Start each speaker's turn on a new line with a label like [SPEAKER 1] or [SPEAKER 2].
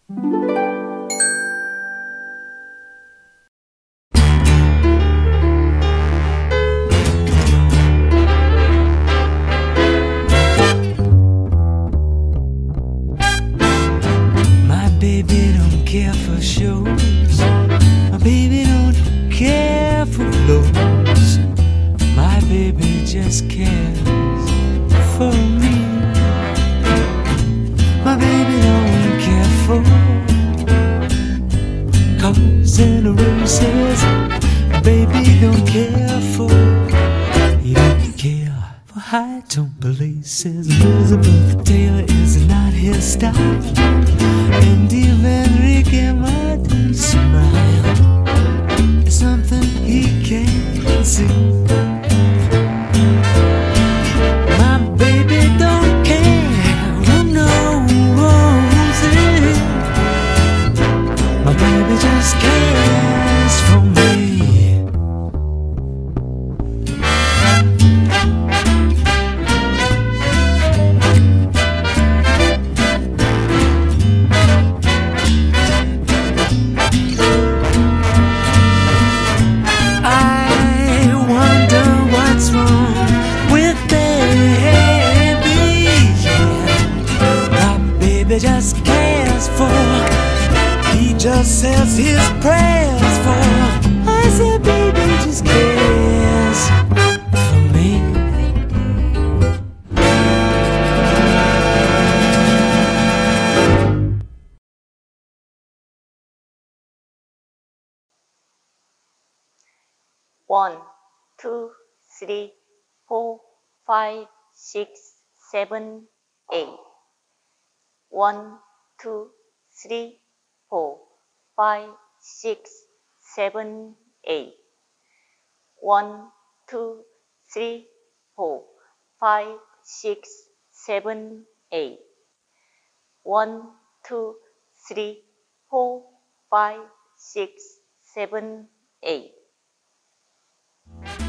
[SPEAKER 1] My baby don't care for shows. My baby don't care for clothes. My baby just cares for me. My baby don't care for cars and races. My baby don't care for. He don't care for high tone places. Elizabeth Taylor is not his style, and even Ricky Martin's smile is something he can't see. My baby don't care who knows it. My baby just cares for me. I wonder what's wrong with baby. Yeah. My baby just cares for. He just says his prayers for. I said baby just cares for me.
[SPEAKER 2] One, two, three, 4, 5, 6, 7, 8. 1, 2, 3, 4, 5, 6, 7, 8. 1, 2, 3, 4, 5, 6, 7, 8. 1, 2, 3, 4, 5, 6, 7, 8.